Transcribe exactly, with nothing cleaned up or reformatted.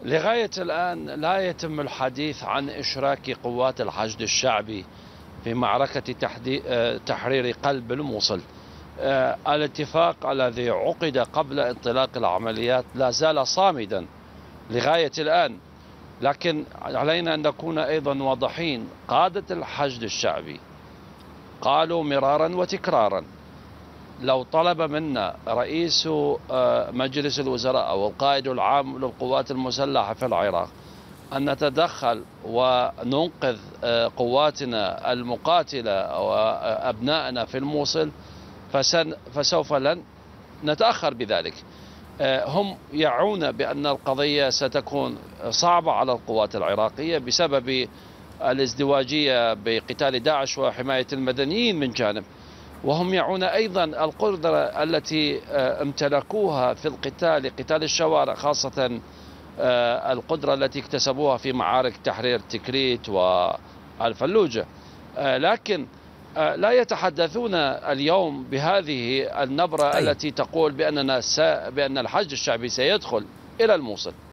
لغاية الآن لا يتم الحديث عن إشراك قوات الحشد الشعبي في معركة تحرير قلب الموصل. الاتفاق الذي عقد قبل انطلاق العمليات لا زال صامدا لغاية الآن، لكن علينا أن نكون أيضا واضحين. قادة الحشد الشعبي قالوا مرارا وتكرارا لو طلب منا رئيس مجلس الوزراء أو القائد العام للقوات المسلحة في العراق أن نتدخل وننقذ قواتنا المقاتلة وأبنائنا في الموصل فسوف لن نتأخر بذلك. هم يعون بأن القضية ستكون صعبة على القوات العراقية بسبب الازدواجية بقتال داعش وحماية المدنيين من جانب، وهم يعون أيضا القدرة التي امتلكوها في القتال قتال الشوارع، خاصة القدرة التي اكتسبوها في معارك تحرير تكريت والفلوجة. لكن لا يتحدثون اليوم بهذه النبرة التي تقول بأننا بأن الحشد الشعبي سيدخل إلى الموصل.